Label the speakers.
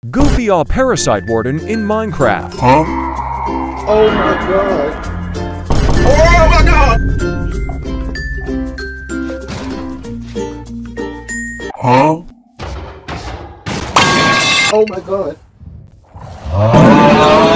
Speaker 1: Goofy parasite warden in Minecraft.
Speaker 2: Huh?
Speaker 3: Oh my god.
Speaker 2: Oh my god! Huh?
Speaker 3: Oh my god.